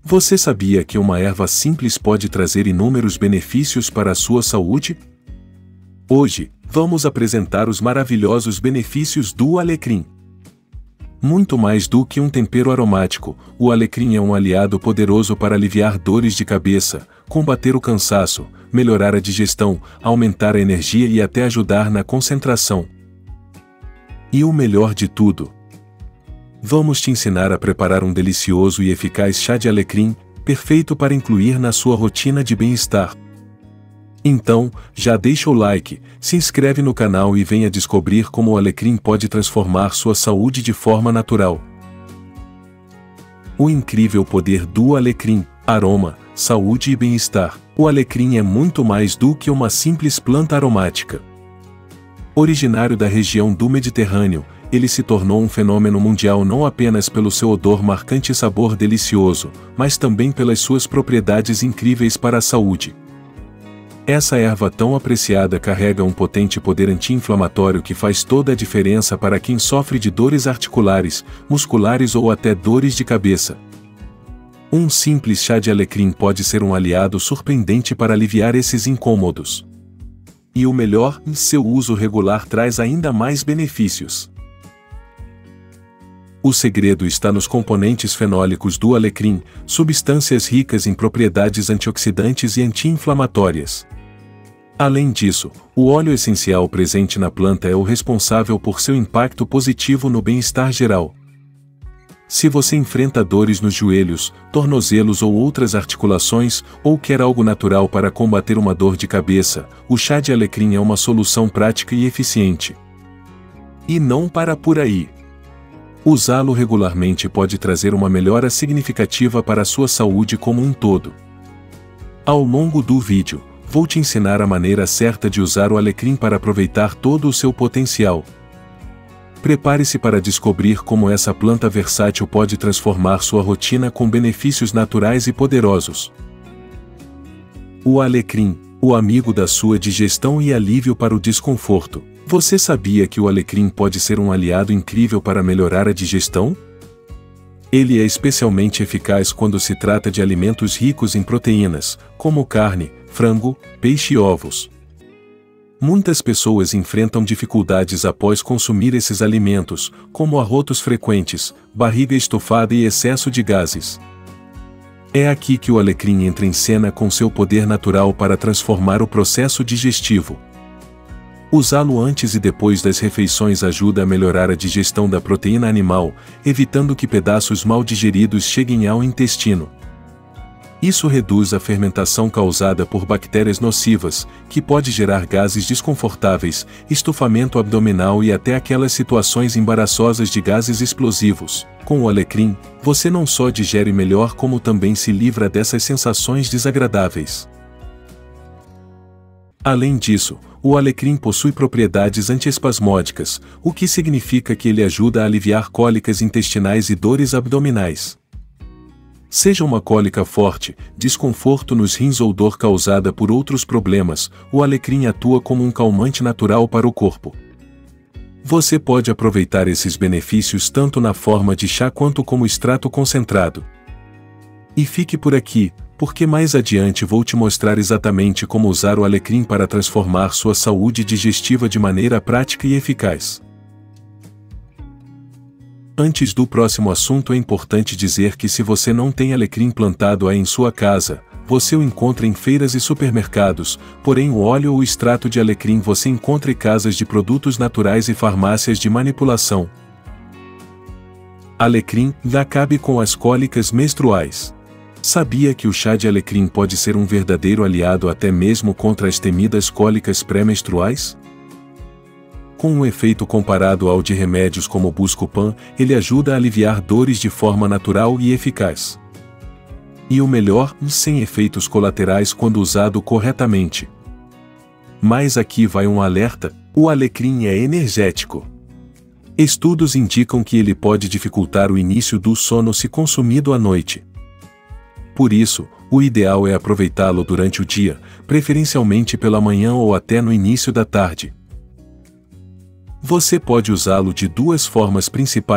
Você sabia que uma erva simples pode trazer inúmeros benefícios para a sua saúde? Hoje, vamos apresentar os maravilhosos benefícios do alecrim. Muito mais do que um tempero aromático, o alecrim é um aliado poderoso para aliviar dores de cabeça, combater o cansaço, melhorar a digestão, aumentar a energia e até ajudar na concentração. E o melhor de tudo, vamos te ensinar a preparar um delicioso e eficaz chá de alecrim, perfeito para incluir na sua rotina de bem-estar. Então, já deixa o like, se inscreve no canal e venha descobrir como o alecrim pode transformar sua saúde de forma natural. O incrível poder do alecrim: aroma, saúde e bem-estar. O alecrim é muito mais do que uma simples planta aromática. Originário da região do Mediterrâneo, ele se tornou um fenômeno mundial não apenas pelo seu odor marcante e sabor delicioso, mas também pelas suas propriedades incríveis para a saúde. Essa erva tão apreciada carrega um potente poder anti-inflamatório que faz toda a diferença para quem sofre de dores articulares, musculares ou até dores de cabeça. Um simples chá de alecrim pode ser um aliado surpreendente para aliviar esses incômodos. E o melhor, seu uso regular traz ainda mais benefícios. O segredo está nos componentes fenólicos do alecrim, substâncias ricas em propriedades antioxidantes e anti-inflamatórias. Além disso, o óleo essencial presente na planta é o responsável por seu impacto positivo no bem-estar geral. Se você enfrenta dores nos joelhos, tornozelos ou outras articulações, ou quer algo natural para combater uma dor de cabeça, o chá de alecrim é uma solução prática e eficiente. E não para por aí. Usá-lo regularmente pode trazer uma melhora significativa para a sua saúde como um todo. Ao longo do vídeo, vou te ensinar a maneira certa de usar o alecrim para aproveitar todo o seu potencial. Prepare-se para descobrir como essa planta versátil pode transformar sua rotina com benefícios naturais e poderosos. O alecrim, o amigo da sua digestão e alívio para o desconforto. Você sabia que o alecrim pode ser um aliado incrível para melhorar a digestão? Ele é especialmente eficaz quando se trata de alimentos ricos em proteínas, como carne, frango, peixe e ovos. Muitas pessoas enfrentam dificuldades após consumir esses alimentos, como arrotos frequentes, barriga estufada e excesso de gases. É aqui que o alecrim entra em cena com seu poder natural para transformar o processo digestivo. Usá-lo antes e depois das refeições ajuda a melhorar a digestão da proteína animal, evitando que pedaços mal digeridos cheguem ao intestino. Isso reduz a fermentação causada por bactérias nocivas, que pode gerar gases desconfortáveis, estufamento abdominal e até aquelas situações embaraçosas de gases explosivos. Com o alecrim, você não só digere melhor como também se livra dessas sensações desagradáveis. Além disso, o alecrim possui propriedades antiespasmódicas, o que significa que ele ajuda a aliviar cólicas intestinais e dores abdominais. Seja uma cólica forte, desconforto nos rins ou dor causada por outros problemas, o alecrim atua como um calmante natural para o corpo. Você pode aproveitar esses benefícios tanto na forma de chá quanto como extrato concentrado. E fique por aqui, porque mais adiante vou te mostrar exatamente como usar o alecrim para transformar sua saúde digestiva de maneira prática e eficaz. Antes do próximo assunto, é importante dizer que se você não tem alecrim plantado aí em sua casa, você o encontra em feiras e supermercados, porém o óleo ou extrato de alecrim você encontra em casas de produtos naturais e farmácias de manipulação. Alecrim acabe com as cólicas menstruais. Sabia que o chá de alecrim pode ser um verdadeiro aliado até mesmo contra as temidas cólicas pré-menstruais? Com um efeito comparado ao de remédios como o Buscopan, ele ajuda a aliviar dores de forma natural e eficaz. E o melhor, sem efeitos colaterais quando usado corretamente. Mas aqui vai um alerta: o alecrim é energético. Estudos indicam que ele pode dificultar o início do sono se consumido à noite. Por isso, o ideal é aproveitá-lo durante o dia, preferencialmente pela manhã ou até no início da tarde. Você pode usá-lo de duas formas principais: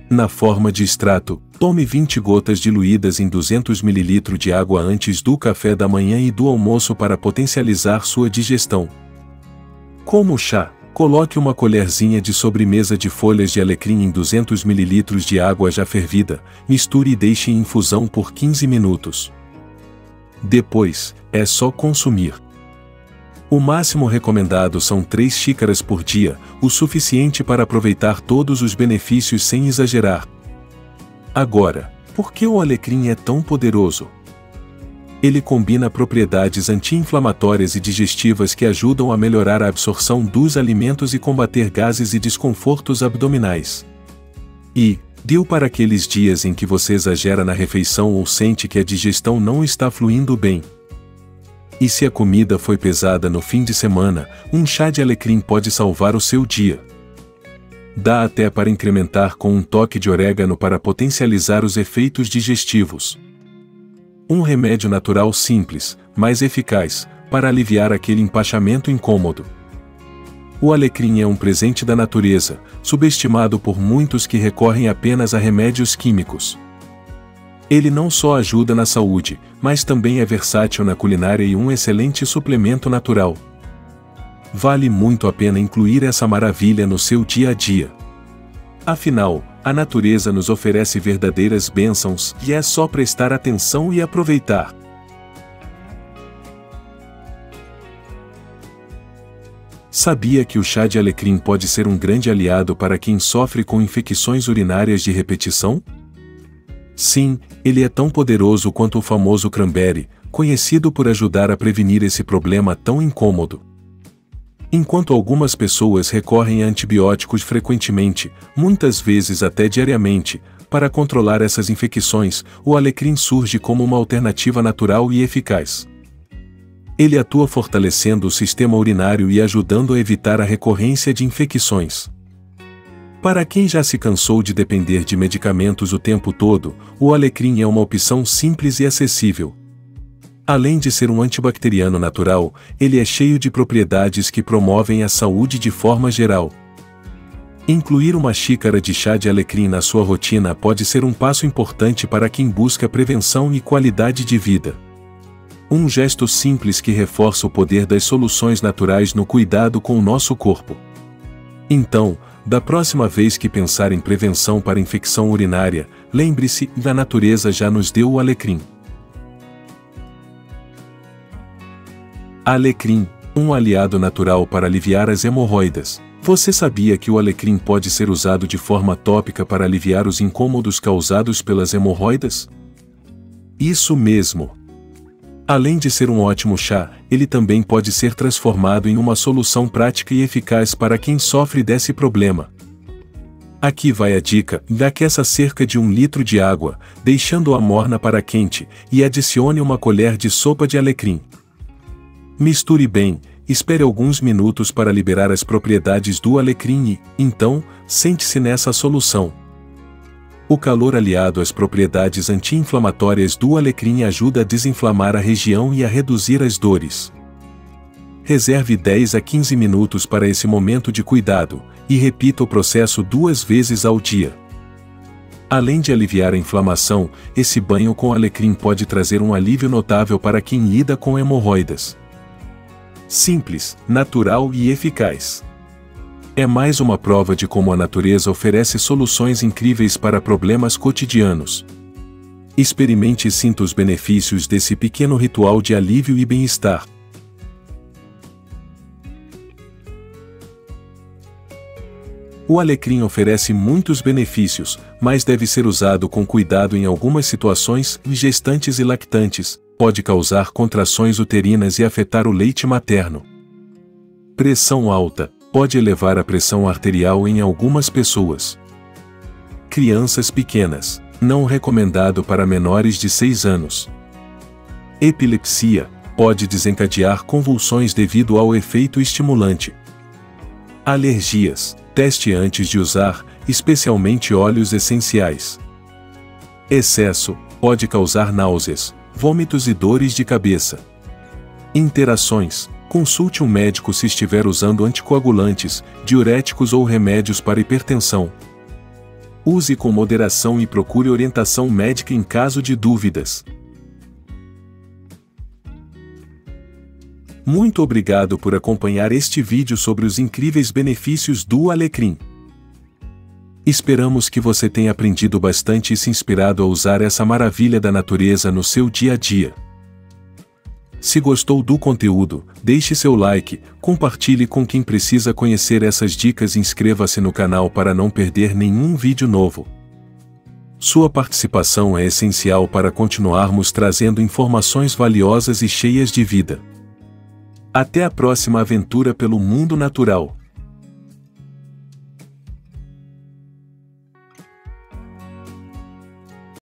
Na forma de extrato, tome 20 gotas diluídas em 200 ml de água antes do café da manhã e do almoço para potencializar sua digestão. Como chá, coloque uma colherzinha de sobremesa de folhas de alecrim em 200 ml de água já fervida, misture e deixe em infusão por 15 minutos. Depois, é só consumir. O máximo recomendado são 3 xícaras por dia, o suficiente para aproveitar todos os benefícios sem exagerar. Agora, por que o alecrim é tão poderoso? Ele combina propriedades anti-inflamatórias e digestivas que ajudam a melhorar a absorção dos alimentos e combater gases e desconfortos abdominais. E, deu para aqueles dias em que você exagera na refeição ou sente que a digestão não está fluindo bem. E se a comida foi pesada no fim de semana, um chá de alecrim pode salvar o seu dia. Dá até para incrementar com um toque de orégano para potencializar os efeitos digestivos. Um remédio natural simples, mas eficaz, para aliviar aquele empachamento incômodo. O alecrim é um presente da natureza, subestimado por muitos que recorrem apenas a remédios químicos. Ele não só ajuda na saúde, mas também é versátil na culinária e um excelente suplemento natural. Vale muito a pena incluir essa maravilha no seu dia a dia. Afinal, a natureza nos oferece verdadeiras bênçãos e é só prestar atenção e aproveitar. Sabia que o chá de alecrim pode ser um grande aliado para quem sofre com infecções urinárias de repetição? Sim, ele é tão poderoso quanto o famoso cranberry, conhecido por ajudar a prevenir esse problema tão incômodo. Enquanto algumas pessoas recorrem a antibióticos frequentemente, muitas vezes até diariamente, para controlar essas infecções, o alecrim surge como uma alternativa natural e eficaz. Ele atua fortalecendo o sistema urinário e ajudando a evitar a recorrência de infecções. Para quem já se cansou de depender de medicamentos o tempo todo, o alecrim é uma opção simples e acessível. Além de ser um antibacteriano natural, ele é cheio de propriedades que promovem a saúde de forma geral. Incluir uma xícara de chá de alecrim na sua rotina pode ser um passo importante para quem busca prevenção e qualidade de vida. Um gesto simples que reforça o poder das soluções naturais no cuidado com o nosso corpo. Então, da próxima vez que pensar em prevenção para infecção urinária, lembre-se, a natureza já nos deu o alecrim. Alecrim, um aliado natural para aliviar as hemorroidas. Você sabia que o alecrim pode ser usado de forma tópica para aliviar os incômodos causados pelas hemorroidas? Isso mesmo! Além de ser um ótimo chá, ele também pode ser transformado em uma solução prática e eficaz para quem sofre desse problema. Aqui vai a dica: aqueça cerca de 1 litro de água, deixando-a morna para quente, e adicione uma colher de sopa de alecrim. Misture bem, espere alguns minutos para liberar as propriedades do alecrim e, então, sente-se nessa solução. O calor aliado às propriedades anti-inflamatórias do alecrim ajuda a desinflamar a região e a reduzir as dores. Reserve 10 a 15 minutos para esse momento de cuidado, e repita o processo 2 vezes ao dia. Além de aliviar a inflamação, esse banho com alecrim pode trazer um alívio notável para quem lida com hemorroidas. Simples, natural e eficaz. É mais uma prova de como a natureza oferece soluções incríveis para problemas cotidianos. Experimente e sinta os benefícios desse pequeno ritual de alívio e bem-estar. O alecrim oferece muitos benefícios, mas deve ser usado com cuidado em algumas situações. Gestantes e lactantes, pode causar contrações uterinas e afetar o leite materno. Pressão alta, pode elevar a pressão arterial em algumas pessoas. Crianças pequenas, não recomendado para menores de 6 anos. Epilepsia, pode desencadear convulsões devido ao efeito estimulante. Alergias, teste antes de usar, especialmente óleos essenciais. Excesso, pode causar náuseas, vômitos e dores de cabeça. Interações, consulte um médico se estiver usando anticoagulantes, diuréticos ou remédios para hipertensão. Use com moderação e procure orientação médica em caso de dúvidas. Muito obrigado por acompanhar este vídeo sobre os incríveis benefícios do alecrim. Esperamos que você tenha aprendido bastante e se inspirado a usar essa maravilha da natureza no seu dia a dia. Se gostou do conteúdo, deixe seu like, compartilhe com quem precisa conhecer essas dicas e inscreva-se no canal para não perder nenhum vídeo novo. Sua participação é essencial para continuarmos trazendo informações valiosas e cheias de vida. Até a próxima aventura pelo mundo natural.